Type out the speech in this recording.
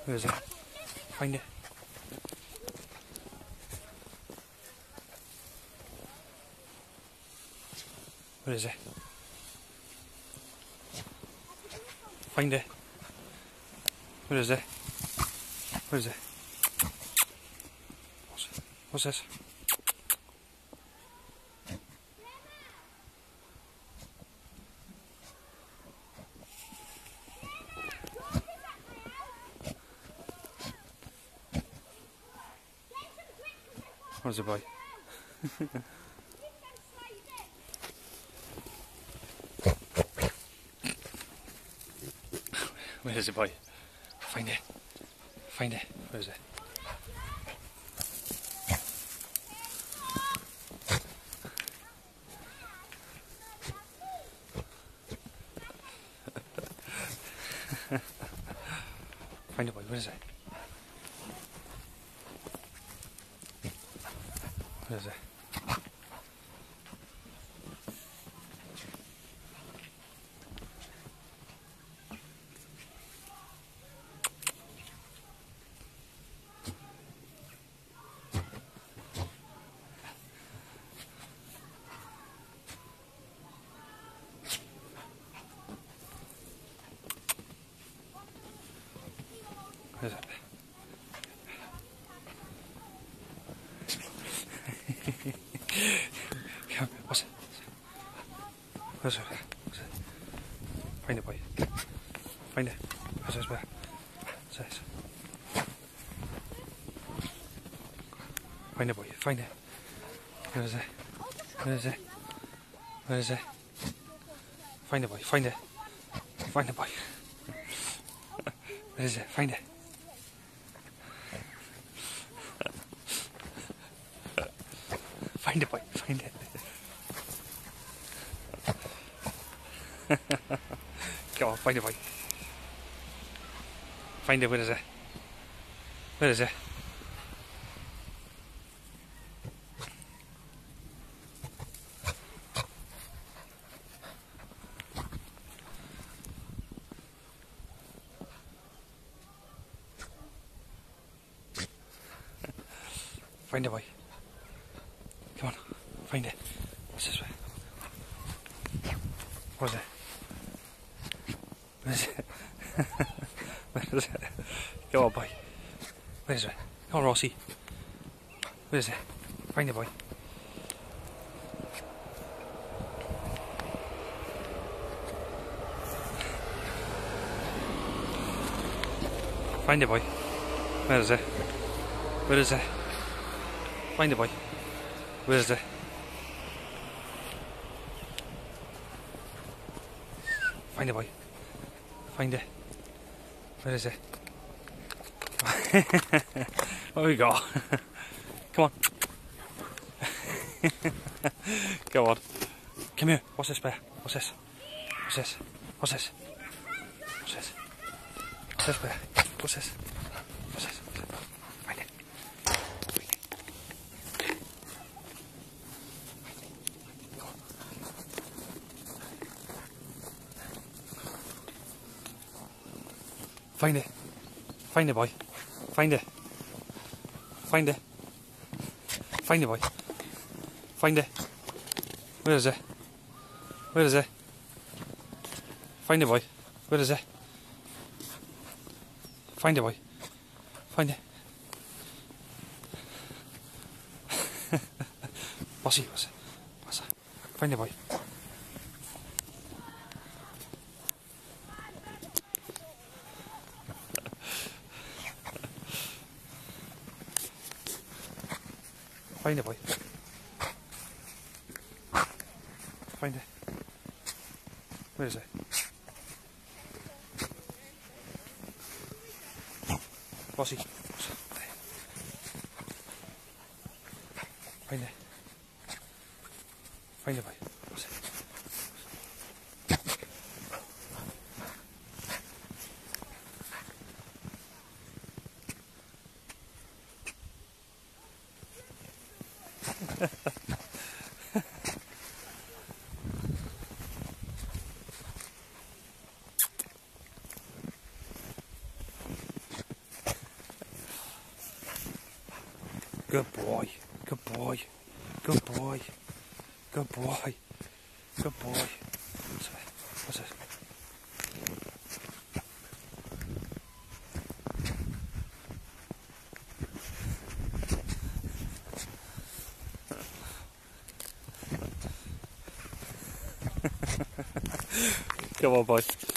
Where is it? Find it. Where is it? Find it. Where is it? Where is it? What's this? Where's the boy? Where is the boy? Find it. Find it. Where is it? Find the boy. Where is it? Where is it? Where is it? What's it? Where's it? What's it? Find it, boy. Find it. Where's this? Where? What's this? Find it, boy. Find it. Where is it? Where is it? Where is it? Find it, boy. Find it. Find it, boy. Where is it? Find it. Find it, boy. Find it. Come on, find it, boy. Find it. Where is it? Where is it? Find it, boy. Come on, find it. What's this way? What is it? Where is it? Where is it? Come on, boy. Where is it? Come on, Rossi. Where is it? Find it, boy. Find it, boy. Where is it? Where is it? Find it, boy. Where is it? Find it, boy. Find it. Where is it? There we go. Come on. Go on. Come here. What's this, bear? What's this? What's this? What's this? What's this? What's this, bear? What's this? What's this? Find it. Find it. Find it, boy. Find it. Find it. Find it, boy. Find it. Where is it? Where is it? Find it, boy. Where is it? Find it, boy. Find it. What's it? What's it? What's that? Find it, boy. Find it, boy. Find it. Where is it? Bossy. Find it. Find it, boy. What's it? Good boy. Good boy. Good boy. Good boy. Good boy. What's it? What's it? Come on, boy.